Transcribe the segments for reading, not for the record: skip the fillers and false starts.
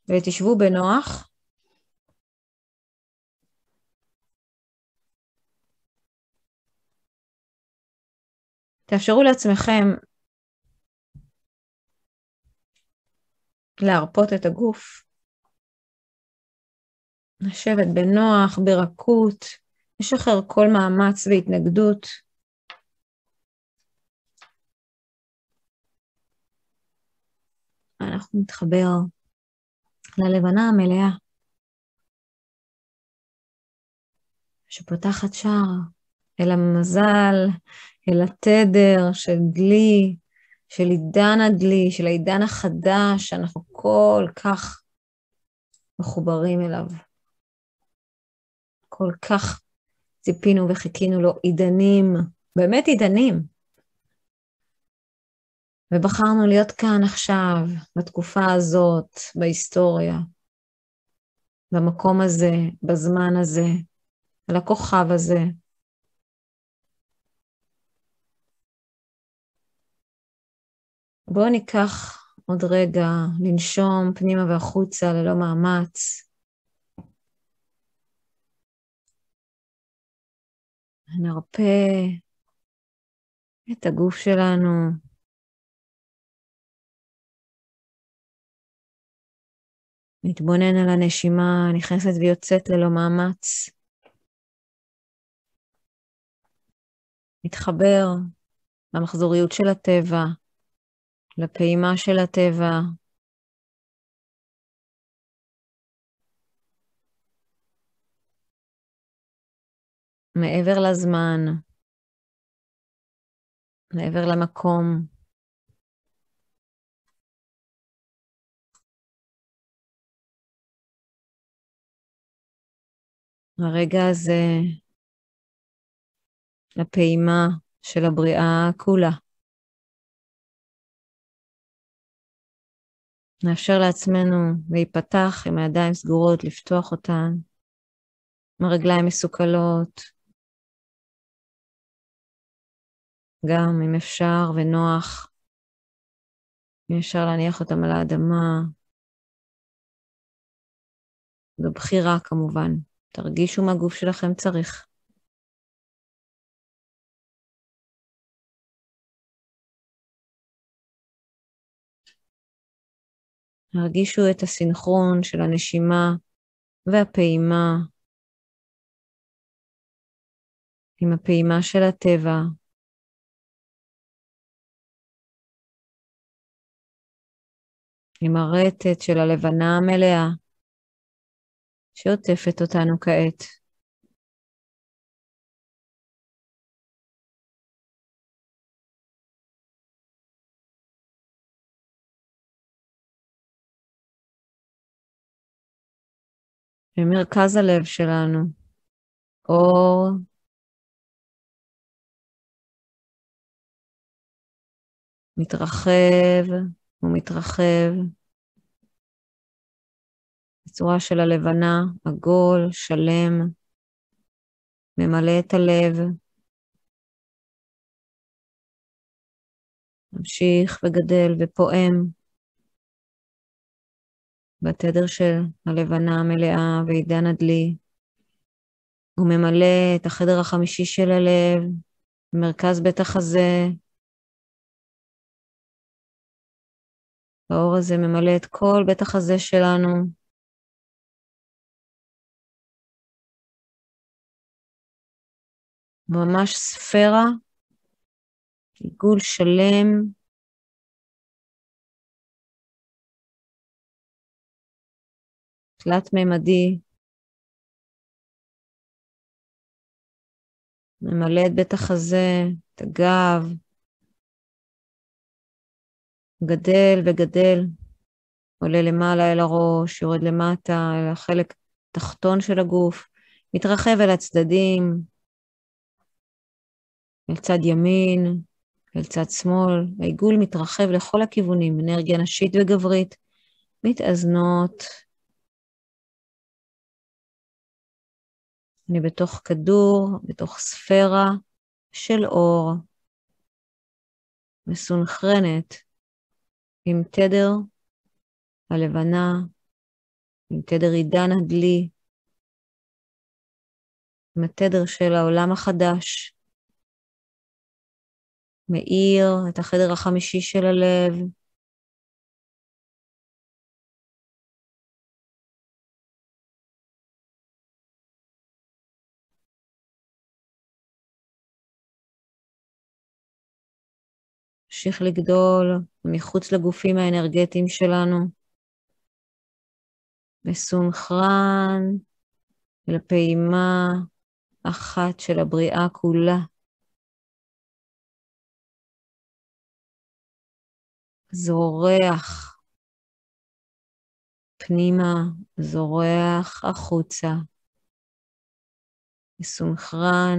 ותשבו בנוח. תאפשרו לעצמכם להרפות את הגוף, לשבת בנוח, ברכות, לשחרר כל מאמץ והתנגדות. אנחנו נתחבר ללבנה המלאה, שפותחת שער אל המזל, אל התדר של דלי, של עידן הדלי, של העידן החדש, שאנחנו כל כך מחוברים אליו. כל כך ציפינו וחיכינו לו, עידנים, באמת עידנים. ובחרנו להיות כאן עכשיו, בתקופה הזאת, בהיסטוריה, במקום הזה, בזמן הזה, על הכוכב הזה. בואו ניקח עוד רגע, לנשום פנימה והחוצה ללא מאמץ. נרפא את הגוף שלנו. נתבונן על הנשימה, נכנסת ויוצאת ללא מאמץ. נתחבר למחזוריות של הטבע, לפעימה של הטבע. מעבר לזמן, מעבר למקום. הרגע הזה, לפעימה של הבריאה כולה. נאפשר לעצמנו להיפתח עם הידיים סגורות, לפתוח אותן, עם הרגליים מסוכלות, גם אם אפשר ונוח, אם אפשר להניח אותם על האדמה. זו בחירה כמובן, תרגישו מה הגוף שלכם צריך. הרגישו את הסינכרון של הנשימה והפעימה עם הפעימה של הטבע. עם הרטט של הלבנה המלאה שעוטפת אותנו כעת. במרכז הלב שלנו, אור מתרחב ומתרחב בצורה של הלבנה, עגול, שלם, ממלא את הלב. ממשיך וגדל ופועם בתדר של הלבנה המלאה ועידן הדלי. הוא ממלא את החדר החמישי של הלב, מרכז בית החזה. האור הזה ממלא את כל בית החזה שלנו. ממש ספירה, עיגול שלם. תלת-ממדי. ממלא את בית החזה, את הגב. גדל וגדל. עולה למעלה אל הראש, יורד למטה אל החלק התחתון של הגוף. מתרחב אל הצדדים. אל צד ימין, אל צד שמאל. העיגול מתרחב לכל הכיוונים. אנרגיה נשית וגברית. מתאזנות. אני בתוך כדור, בתוך ספירה של אור, מסונכרנת עם תדר הלבנה עם תדר עידן הדלי, עם התדר של העולם החדש, מאיר את החדר החמישי של הלב, המשיך לגדול מחוץ לגופים האנרגטיים שלנו, מסונכרן אל הפעימה אחת של הבריאה כולה. זורח פנימה, זורח החוצה, מסונכרן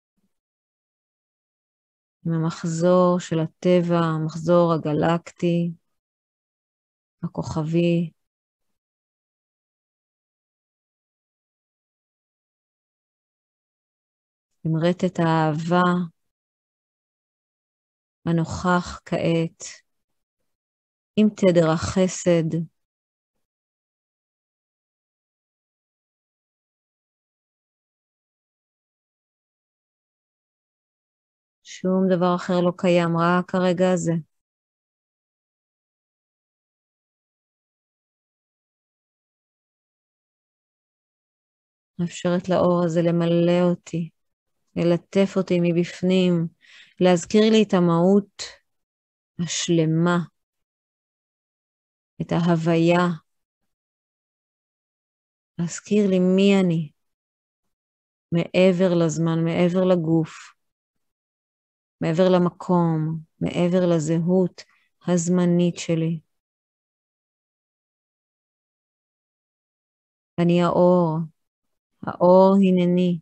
עם המחזור של הטבע, המחזור הגלקטי, הכוכבי. עם רטט האהבה הנוכח כעת, עם תדר החסד, שום דבר אחר לא קיים, רק הרגע הזה. מאפשרת לאור הזה למלא אותי, ללטף אותי מבפנים, להזכיר לי את המהות השלמה, את ההוויה, להזכיר לי מי אני, מעבר לזמן, מעבר לגוף, מעבר למקום, מעבר לזהות הזמנית שלי. אני האור, האור הנני.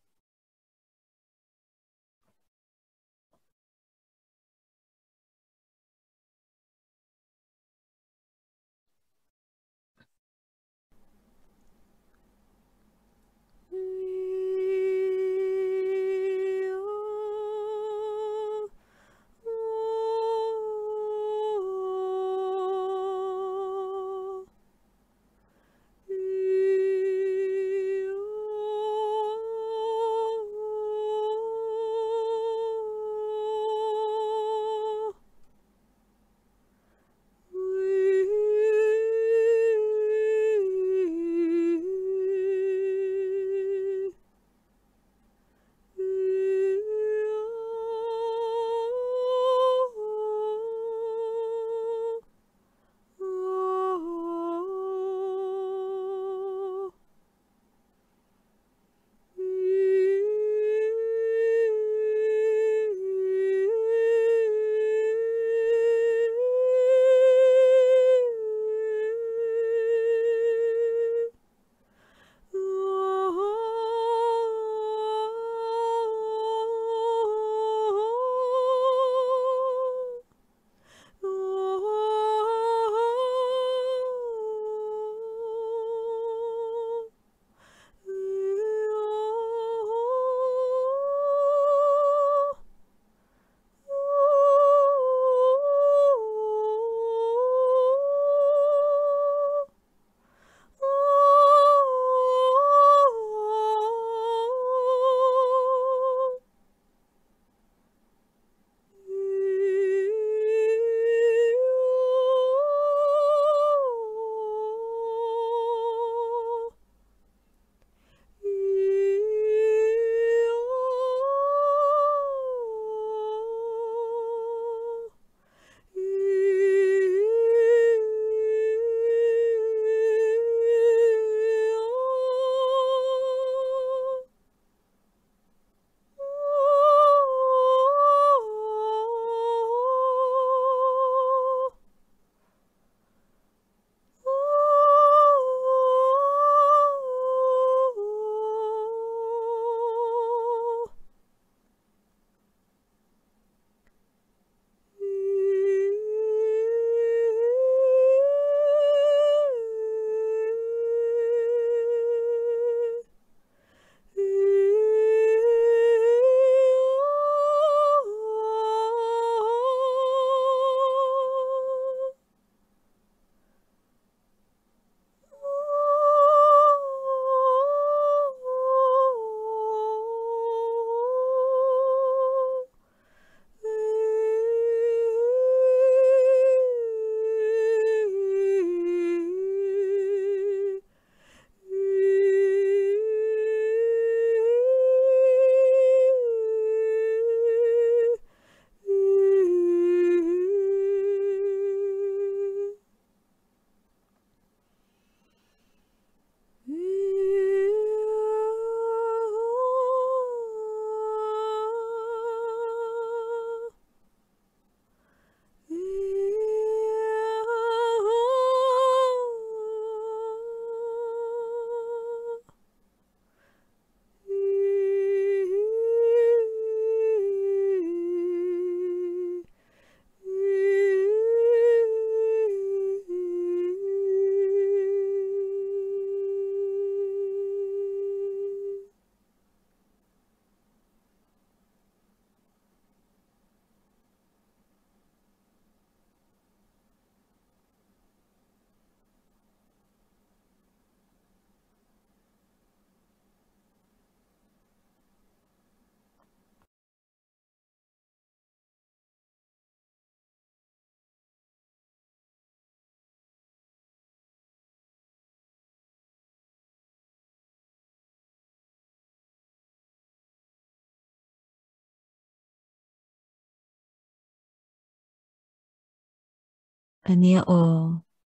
אני האור.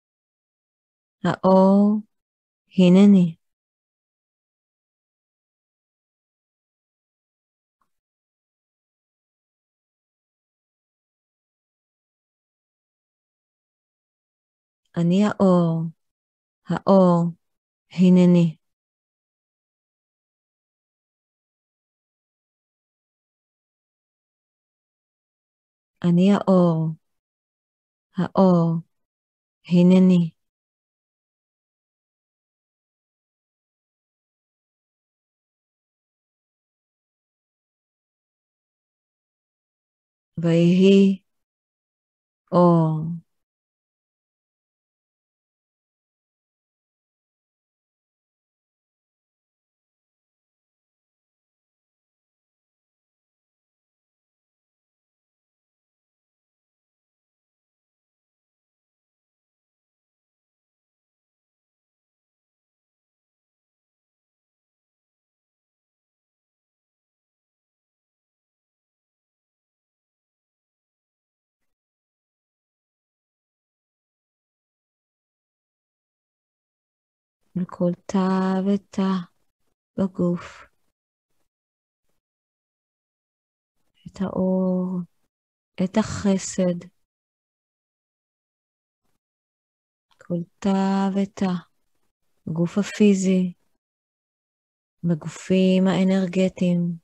האור, הנני. אני האור. האור, הנני. אני האור. האור, הנני. ויהי אור. לכל תא ותא בגוף. את האור, את החסד. כל תא ותא בגוף הפיזי, בגופים האנרגטיים.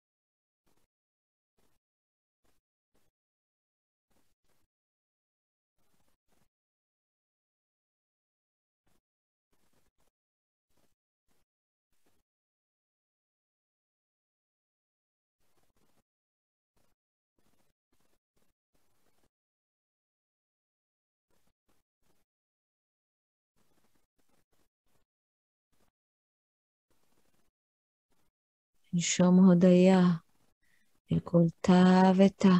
נשום הודיה אל כל תא ותא.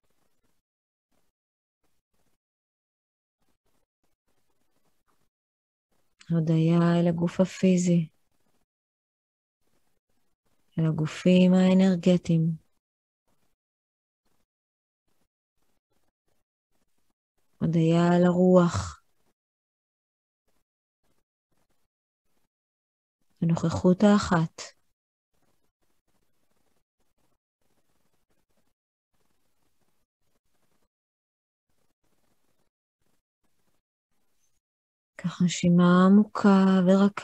הודיה אל הגוף הפיזי, אל הגופים האנרגטיים. הודיה אל הרוח, הנוכחות האחת. קח נשימה עמוקה ורכה.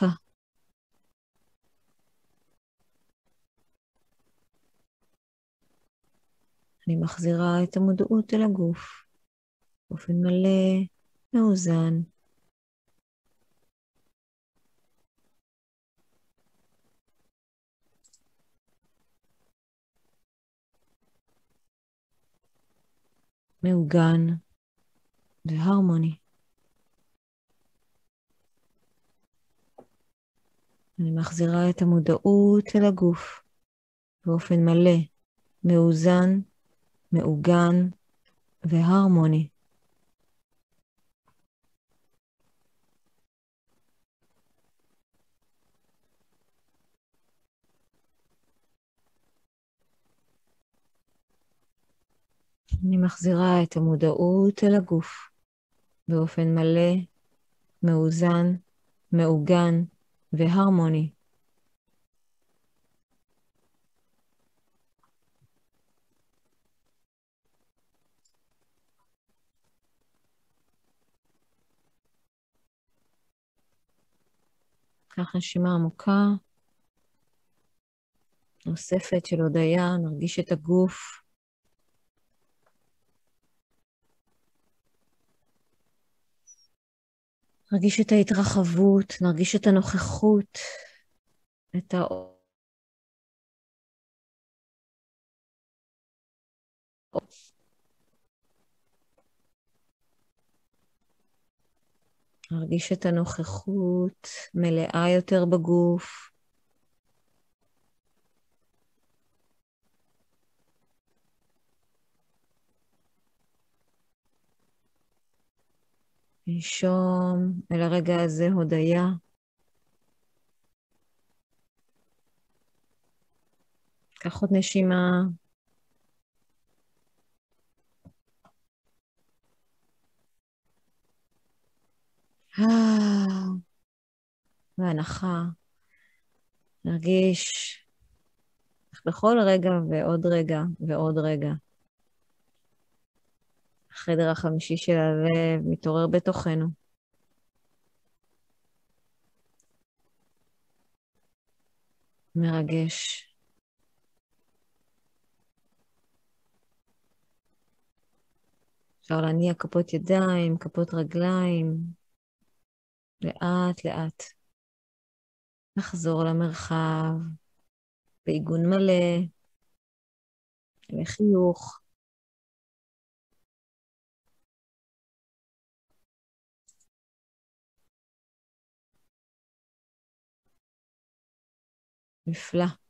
אני מחזירה את המודעות אל הגוף באופן מלא, מאוזן. מעוגן והרמוני. אני מחזירה את המודעות אל הגוף באופן מלא, מאוזן, מעוגן והרמוני. אני מחזירה את המודעות אל הגוף באופן מלא, מאוזן, מעוגן והרמוני. קח נשימה עמוקה נוספת של הודיה, נרגיש את הגוף. נרגיש את ההתרחבות, נרגיש את הנוכחות, את האור. נרגיש את הנוכחות מלאה יותר בגוף. נשום אל הרגע הזה הודיה. קח עוד נשימה. והנחה. נרגיש איך בכל רגע ועוד רגע ועוד רגע. החדר החמישי של הלב מתעורר בתוכנו. מרגש. אפשר להניע כפות ידיים, כפות רגליים, לאט לאט. נחזור למרחב, בעיגון מלא, לחיוך. נפלא.